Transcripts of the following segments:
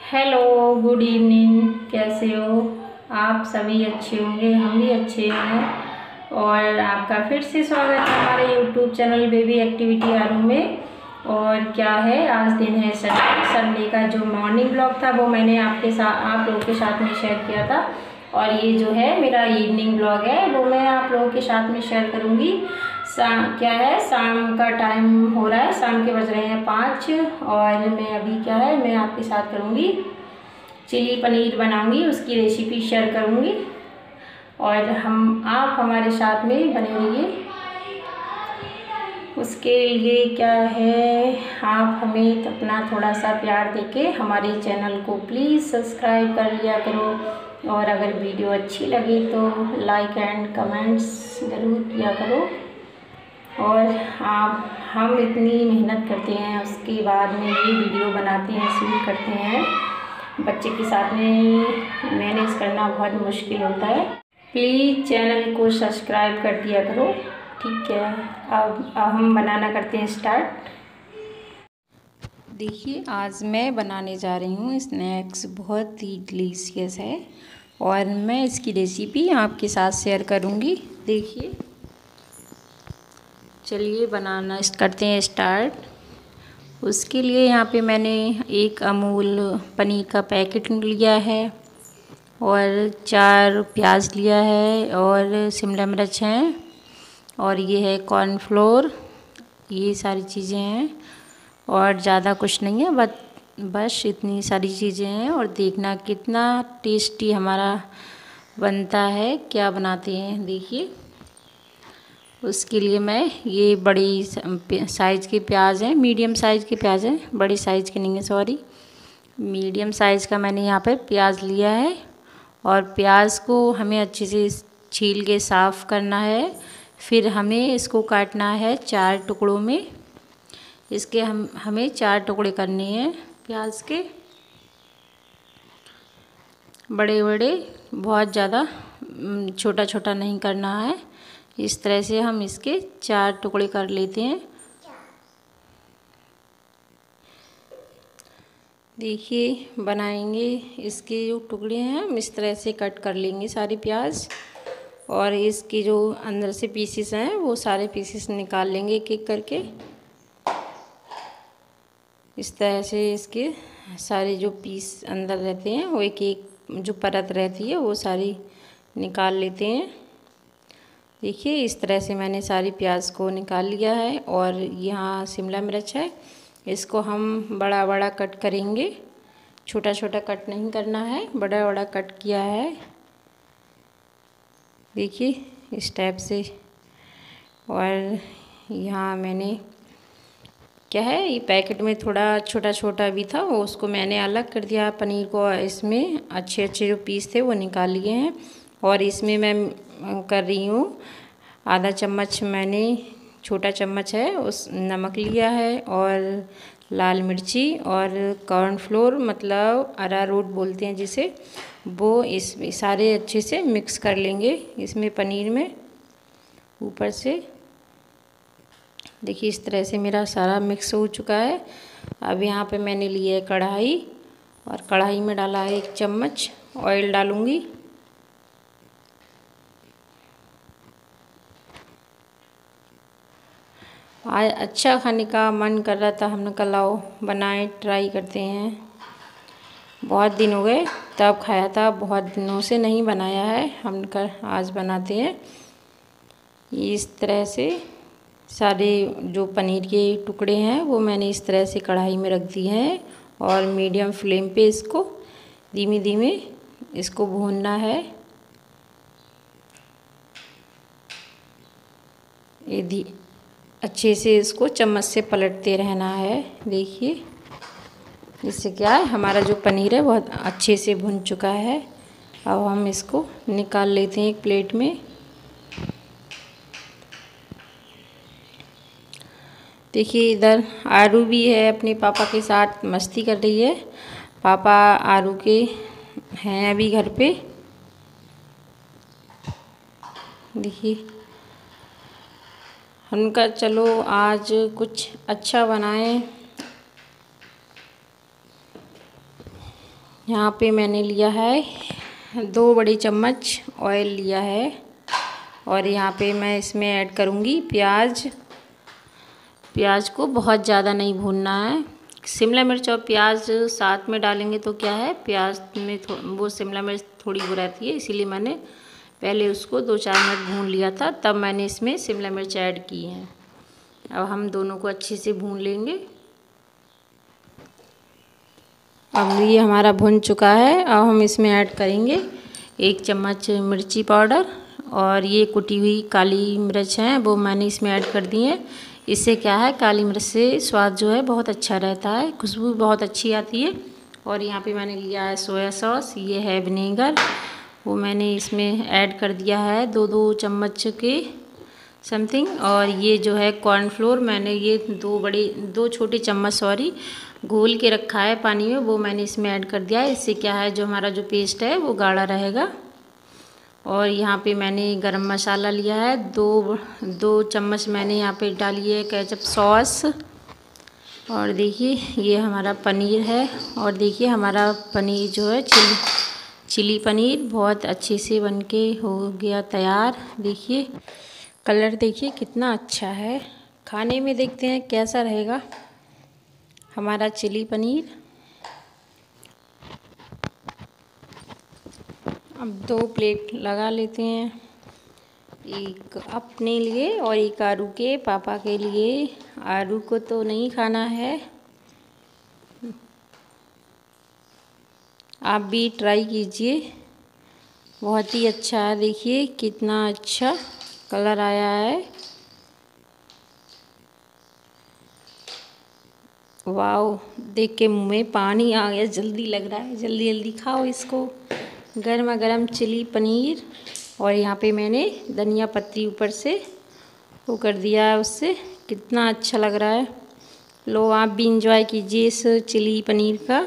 Hello, good evening. कैसे हो आप? सभी अच्छे होंगे, हम भी अच्छे हैं। और आपका फिर से स्वागत है हमारे YouTube channel baby activity Aaru में। और क्या है, आज दिन है संडे। संडे का जो मॉर्निंग ब्लॉग था वो मैंने आप लोगों के साथ में शेयर किया था। और ये जो है मेरा इवनिंग ब्लॉग है वो मैं आप लोगों के साथ में शेयर करूँगी। क्या है, शाम का टाइम हो रहा है, शाम के बज रहे हैं 5। और मैं अभी क्या है, मैं आपके साथ करूँगी चिली पनीर बनाऊँगी, उसकी रेसिपी शेयर करूँगी। और आप हमारे साथ में बने रहिए। उसके लिए क्या है, आप हमें अपना थोड़ा सा प्यार देके हमारे चैनल को प्लीज़ सब्सक्राइब कर लिया करो। और अगर वीडियो अच्छी लगे तो लाइक एंड कमेंट्स ज़रूर किया करो। और हम इतनी मेहनत करते हैं, उसके बाद में ये वीडियो बनाते हैं, शूट करते हैं। बच्चे के साथ में मैनेज करना बहुत मुश्किल होता है। प्लीज़ चैनल को सब्सक्राइब कर दिया करो, ठीक है। अब हम बनाना करते हैं स्टार्ट। देखिए, आज मैं बनाने जा रही हूँ स्नैक्स, बहुत ही डिलीशियस है। और मैं इसकी रेसिपी आपके साथ शेयर करूँगी। देखिए, चलिए बनाना करते हैं स्टार्ट। उसके लिए यहाँ पे मैंने एक अमूल पनीर का पैकेट लिया है और 4 प्याज लिया है और शिमला मिर्च हैं और ये है कॉर्नफ्लोर। ये सारी चीज़ें हैं और ज़्यादा कुछ नहीं है, बस इतनी सारी चीज़ें हैं। और देखना कितना टेस्टी हमारा बनता है, क्या बनाते हैं देखिए। उसके लिए मैं ये बड़ी साइज़ के प्याज हैं, मीडियम साइज़ के प्याज हैं, बड़ी साइज़ के नहीं है, सॉरी। मीडियम साइज़ का मैंने यहाँ पे प्याज लिया है। और प्याज को हमें अच्छे से छील के साफ़ करना है। फिर हमें इसको काटना है 4 टुकड़ों में। इसके हमें 4 टुकड़े करने हैं प्याज के, बड़े बड़े, बहुत ज़्यादा छोटा छोटा नहीं करना है। इस तरह से हम इसके 4 टुकड़े कर लेते हैं। देखिए, बनाएंगे इसके जो टुकड़े हैं हम इस तरह से कट कर लेंगे सारे प्याज। और इसके जो अंदर से पीसेस हैं वो सारे पीसेस निकाल लेंगे एक एक करके। इस तरह से इसके सारे जो पीस अंदर रहते हैं वो एक एक जो परत रहती है वो सारी निकाल लेते हैं। देखिए, इस तरह से मैंने सारी प्याज को निकाल लिया है। और यहाँ शिमला मिर्च है, इसको हम बड़ा बड़ा कट करेंगे, छोटा छोटा कट नहीं करना है, बड़ा बड़ा कट किया है। देखिए, इस टाइप से। और यहाँ मैंने क्या है, ये पैकेट में थोड़ा छोटा छोटा भी था, वो उसको मैंने अलग कर दिया। पनीर को इसमें अच्छे अच्छे जो पीस थे वो निकाल लिए हैं। और इसमें मैं कर रही हूँ आधा चम्मच, मैंने छोटा चम्मच है उस नमक लिया है। और लाल मिर्ची और कॉर्नफ्लोर, मतलब अरारोट बोलते हैं जिसे, वो इस सारे अच्छे से मिक्स कर लेंगे इसमें पनीर में ऊपर से। देखिए, इस तरह से मेरा सारा मिक्स हो चुका है। अब यहाँ पे मैंने ली है कढ़ाई और कढ़ाई में डाला है 1 चम्मच ऑयल डालूँगी। आज अच्छा खाने का मन कर रहा था, हमने कहा लाओ बनाए, ट्राई करते हैं। बहुत दिन हो गए तब खाया था, बहुत दिनों से नहीं बनाया है, हम कर आज बनाते हैं। इस तरह से सारे जो पनीर के टुकड़े हैं वो मैंने इस तरह से कढ़ाई में रख दिए हैं। और मीडियम फ्लेम पे इसको धीमे धीमे इसको भूनना है। ये अच्छे से इसको चम्मच से पलटते रहना है। देखिए, इससे क्या है, हमारा जो पनीर है बहुत अच्छे से भुन चुका है। अब हम इसको निकाल लेते हैं एक प्लेट में। देखिए, इधर आरू भी है, अपने पापा के साथ मस्ती कर रही है। पापा आरू के हैं अभी घर पे। देखिए, उनका चलो आज कुछ अच्छा बनाएं। यहाँ पे मैंने लिया है 2 बड़े चम्मच ऑयल लिया है और यहाँ पे मैं इसमें ऐड करूँगी प्याज। प्याज को बहुत ज़्यादा नहीं भूनना है। शिमला मिर्च और प्याज साथ में डालेंगे तो क्या है, प्याज में वो शिमला मिर्च थोड़ी वो रहती है, इसीलिए मैंने पहले उसको 2-4 मिनट भून लिया था, तब मैंने इसमें शिमला मिर्च ऐड की है। अब हम दोनों को अच्छे से भून लेंगे। अब ये हमारा भुन चुका है। अब हम इसमें ऐड करेंगे 1 चम्मच मिर्ची पाउडर और ये कुटी हुई काली मिर्च है वो मैंने इसमें ऐड कर दी है। इससे क्या है, काली मिर्च से स्वाद जो है बहुत अच्छा रहता है, खुशबू बहुत अच्छी आती है। और यहाँ पे मैंने लिया है सोया सॉस, ये है विनेगर, वो मैंने इसमें ऐड कर दिया है 2-2 चम्मच के समथिंग। और ये जो है कॉर्नफ्लोर मैंने ये 2 छोटे चम्मच घोल के रखा है पानी में, वो मैंने इसमें ऐड कर दिया है। इससे क्या है, जो हमारा जो पेस्ट है वो गाढ़ा रहेगा। और यहाँ पे मैंने गरम मसाला लिया है 2 चम्मच मैंने यहाँ पे डाली है केचप सॉस। और देखिए ये हमारा पनीर है और देखिए हमारा पनीर जो है चिली पनीर बहुत अच्छे से बनके हो गया तैयार। देखिए कलर देखिए कितना अच्छा है। खाने में देखते हैं कैसा रहेगा हमारा चिली पनीर। अब 2 प्लेट लगा लेते हैं, एक अपने लिए और एक आरू के पापा के लिए। आरू को तो नहीं खाना है, आप भी ट्राई कीजिए, बहुत ही अच्छा है। देखिए कितना अच्छा कलर आया है, वाओ, देख के मुंह में पानी आ गया, जल्दी लग रहा है, जल्दी जल्दी खाओ इसको। गर्मा गर्म चिली पनीर और यहाँ पे मैंने धनिया पत्ती ऊपर से वो कर दिया है, उससे कितना अच्छा लग रहा है। लो आप भी इंजॉय कीजिए इस चिली पनीर का।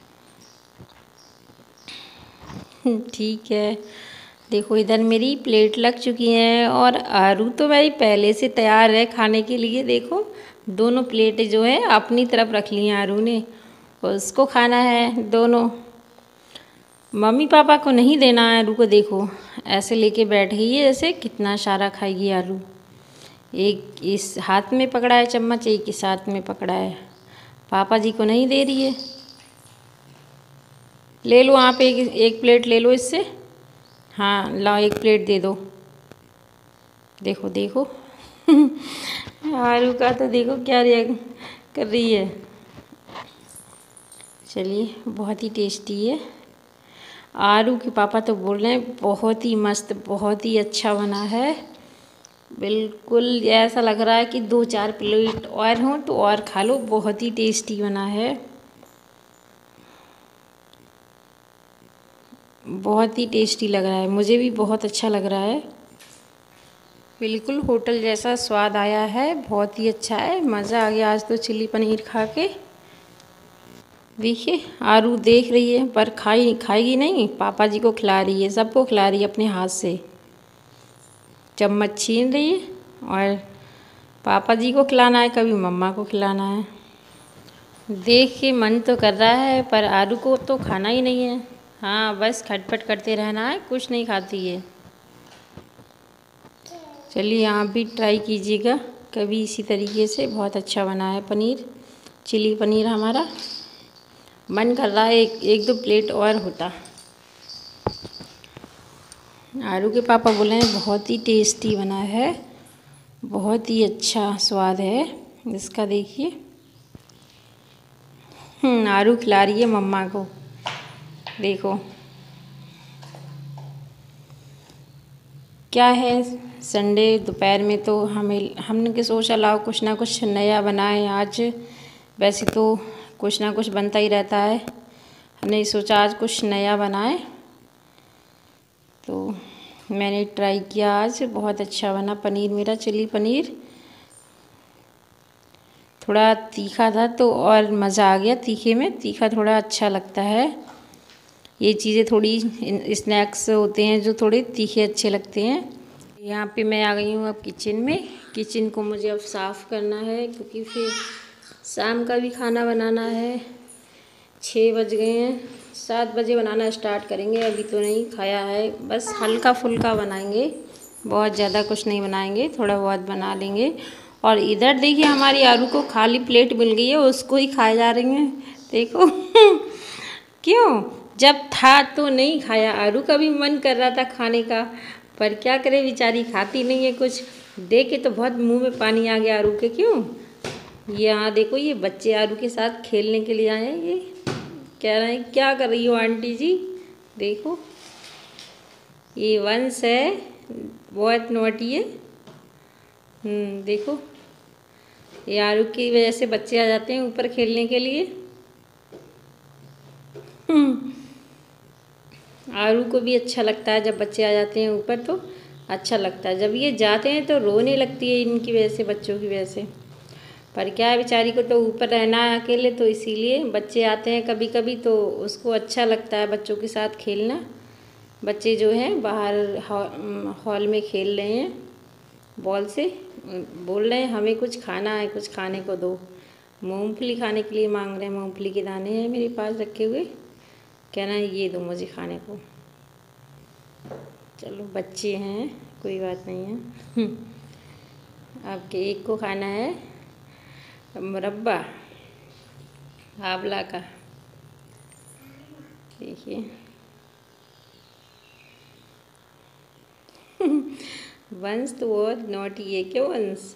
ठीक है, देखो इधर मेरी प्लेट लग चुकी है और आरू तो मेरी पहले से तैयार है खाने के लिए। देखो दोनों प्लेटें जो है अपनी तरफ रख ली हैं आरू ने, उसको खाना है दोनों। मम्मी पापा को नहीं देना है आरू को, देखो ऐसे लेके बैठ गई है जैसे कितना सारा खाएगी आरू। एक इस हाथ में पकड़ा है चम्मच, एक इस हाथ में पकड़ा है, पापा जी को नहीं दे रही है। ले लो आप एक प्लेट ले लो इससे, हाँ लाओ एक प्लेट दे दो। देखो देखो आरू का तो देखो क्या रिएक्ट कर रही है। चलिए बहुत ही टेस्टी है। आरू के पापा तो बोल रहे हैं बहुत ही मस्त, बहुत ही अच्छा बना है। बिल्कुल ऐसा लग रहा है कि 2-4 प्लेट और हों तो और खा लो, बहुत ही टेस्टी बना है, बहुत ही टेस्टी लग रहा है, मुझे भी बहुत अच्छा लग रहा है। बिल्कुल होटल जैसा स्वाद आया है, बहुत ही अच्छा है, मज़ा आ गया आज तो चिली पनीर खा के। देखिए आरू देख रही है पर खाएगी नहीं, पापा जी को खिला रही है, सबको खिला रही है अपने हाथ से, चम्मच छीन रही है और पापा जी को खिलाना है, कभी मम्मा को खिलाना है। देख के मन तो कर रहा है पर आरू को तो खाना ही नहीं है। हाँ बस खटपट करते रहना है, कुछ नहीं खाती है। चलिए आप भी ट्राई कीजिएगा कभी इसी तरीके से, बहुत अच्छा बना है पनीर, चिली पनीर हमारा। मन कर रहा है एक 2 प्लेट और होता। आरू के पापा बोले हैं बहुत ही टेस्टी बना है, बहुत ही अच्छा स्वाद है इसका। देखिए आरू खिला रही है मम्मा को, देखो क्या है। संडे दोपहर में तो हमने सोचा लाओ कुछ ना कुछ नया बनाए आज, वैसे तो कुछ ना कुछ बनता ही रहता है, हमने सोचा आज कुछ नया बनाए तो मैंने ट्राई किया, आज बहुत अच्छा बना पनीर मेरा, चिली पनीर। थोड़ा तीखा था तो और मज़ा आ गया, तीखे में तीखा थोड़ा अच्छा लगता है। ये चीज़ें थोड़ी स्नैक्स होते हैं जो थोड़े तीखे अच्छे लगते हैं। यहाँ पे मैं आ गई हूँ अब किचन में। किचन को मुझे अब साफ़ करना है क्योंकि फिर शाम का भी खाना बनाना है। 6 बज गए हैं, 7 बजे बनाना स्टार्ट करेंगे। अभी तो नहीं खाया है, बस हल्का फुल्का बनाएंगे, बहुत ज़्यादा कुछ नहीं बनाएंगे, थोड़ा बहुत बना लेंगे। और इधर देखिए हमारी आरू को खाली प्लेट मिल गई है, उसको ही खाए जा रही हैं, देखो। क्यों? जब था तो नहीं खाया, आरू का भी मन कर रहा था खाने का, पर क्या करे बेचारी खाती नहीं है कुछ। देख के तो बहुत मुंह में पानी आ गया आरू के। क्यों? ये हाँ देखो, ये बच्चे आरू के साथ खेलने के लिए आए हैं। ये कह रहे हैं क्या कर रही हो आंटी जी? देखो ये वंश है, बहुत नोटी है। देखो ये आरू की वजह से बच्चे आ जाते हैं ऊपर खेलने के लिए। आरू को भी अच्छा लगता है जब बच्चे आ जाते हैं ऊपर, तो अच्छा लगता है। जब ये जाते हैं तो रोने लगती है इनकी वजह से, बच्चों की वजह से। पर क्या है, बेचारी को तो ऊपर रहना है अकेले, तो इसीलिए बच्चे आते हैं कभी कभी तो उसको अच्छा लगता है बच्चों के साथ खेलना। बच्चे जो हैं बाहर हॉल में खेल रहे हैं बॉल से, बोल रहे हैं हमें कुछ खाना है, कुछ खाने को दो। मूंगफली खाने के लिए मांग रहे हैं, मूंगफली के दाने हैं मेरे पास रखे हुए, कहना है ये दो मुझे खाने को। चलो बच्चे हैं, कोई बात नहीं है। आपके एक को खाना है मुरब्बा आंवला का, देखिए। वंश तो बहुत नॉटी है, क्यों वंश?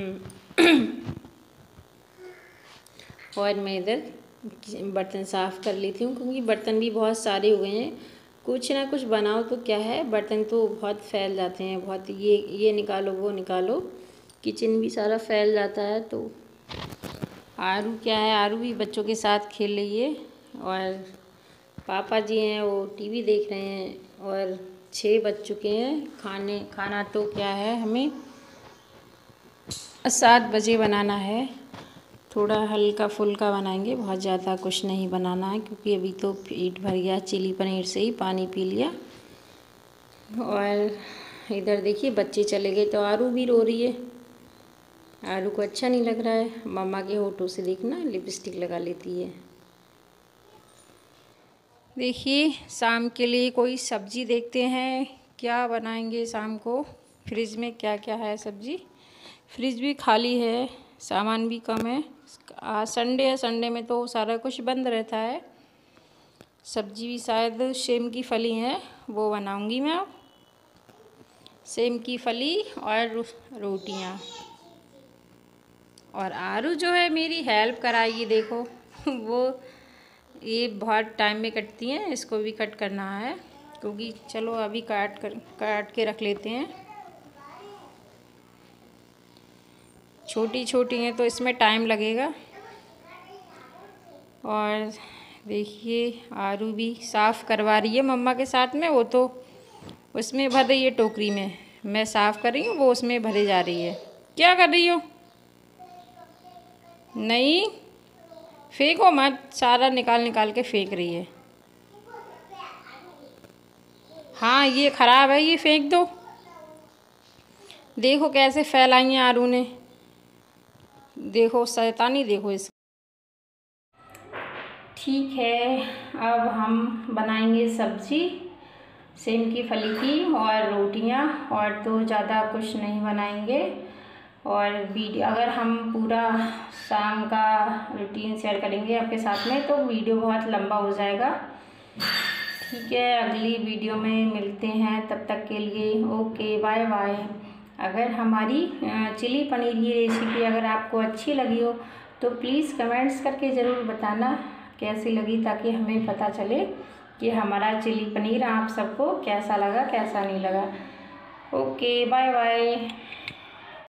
और मैं इधर बर्तन साफ़ कर लेती हूँ, क्योंकि बर्तन भी बहुत सारे हो गए हैं। कुछ ना कुछ बनाओ तो क्या है, बर्तन तो बहुत फैल जाते हैं, बहुत ये निकालो वो निकालो, किचन भी सारा फैल जाता है। तो आरू क्या है, आरू भी बच्चों के साथ खेल रही है, और पापा जी हैं वो टीवी देख रहे हैं। और 6 बज चुके हैं, खाना तो क्या है, हमें 7 बजे बनाना है। थोड़ा हल्का फुल्का बनाएंगे, बहुत ज़्यादा कुछ नहीं बनाना है, क्योंकि अभी तो पेट भर गया चिली पनीर से ही, पानी पी लिया। और इधर देखिए बच्चे चले गए तो आरू भी रो रही है। आरू को अच्छा नहीं लग रहा है, मम्मा के होठों से देखना लिपस्टिक लगा लेती है। देखिए शाम के लिए कोई सब्ज़ी देखते हैं क्या बनाएंगे शाम को। फ्रिज में क्या क्या है सब्ज़ी, फ्रिज भी खाली है, सामान भी कम है। आज संडे है, संडे में तो सारा कुछ बंद रहता है। सब्ज़ी भी शायद सेम की फली है, वो बनाऊंगी मैं। सेम की फली और रोटियां। और आरू जो है मेरी हेल्प कराएगी, देखो। वो ये बहुत टाइम में कटती हैं, इसको भी कट करना है, क्योंकि चलो अभी काट के रख लेते हैं। छोटी छोटी हैं तो इसमें टाइम लगेगा। और देखिए आरू भी साफ़ करवा रही है मम्मा के साथ में, वो तो उसमें भर रही है टोकरी में, मैं साफ़ कर रही हूँ, वो उसमें भरे जा रही है। क्या कर रही हो? नहीं फेंको मत, सारा निकाल निकाल के फेंक रही है। हाँ ये ख़राब है, ये फेंक दो। देखो कैसे फैलाई है आरू ने, देखो शैतानी देखो इस। ठीक है, अब हम बनाएंगे सब्ज़ी सेम की फली की और रोटियां, और तो ज़्यादा कुछ नहीं बनाएंगे। और वीडियो अगर हम पूरा शाम का रूटीन शेयर करेंगे आपके साथ में तो वीडियो बहुत लंबा हो जाएगा। ठीक है, अगली वीडियो में मिलते हैं, तब तक के लिए ओके बाय बाय। अगर हमारी चिली पनीर की रेसिपी अगर आपको अच्छी लगी हो तो प्लीज़ कमेंट्स करके ज़रूर बताना कैसी लगी, ताकि हमें पता चले कि हमारा चिली पनीर आप सबको कैसा लगा कैसा नहीं लगा। Okay bye bye.